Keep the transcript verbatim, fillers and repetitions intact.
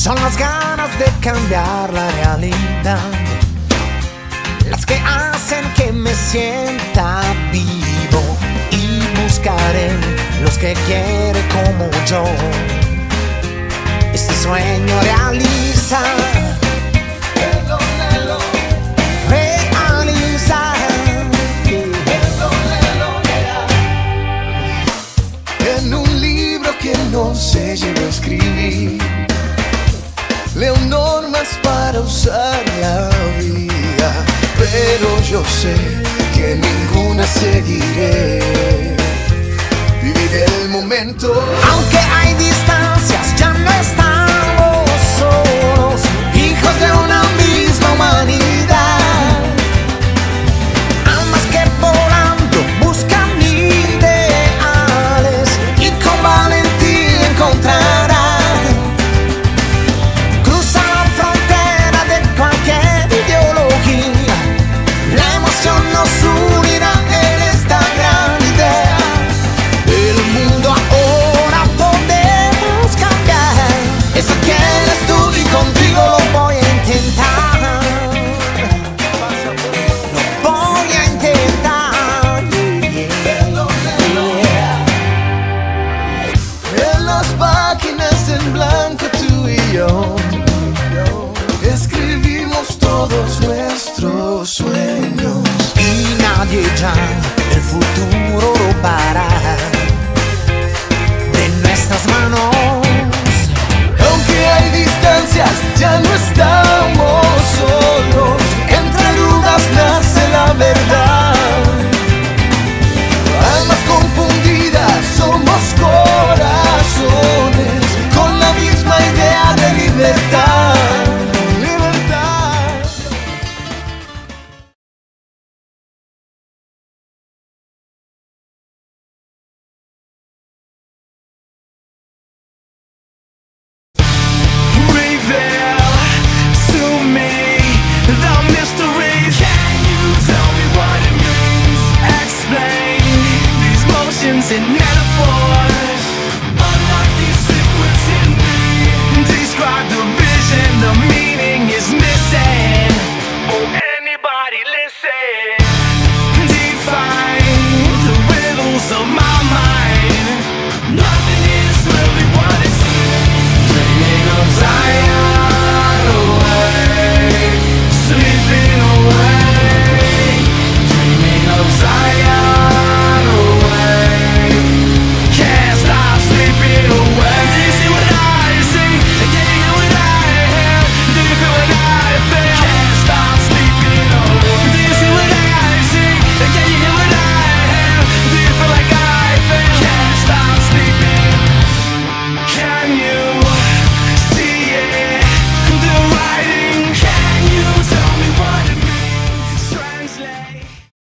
son las ganas de cambiar la realidad las que hacen que me sienta vivo, y buscaré los que quieren como yo este sueño realizar. Realizar. En un libro que no se llegó a escribir, leo normas para usar la vida, pero yo sé que ninguna seguiré. Vivir el momento, aunque hay distancia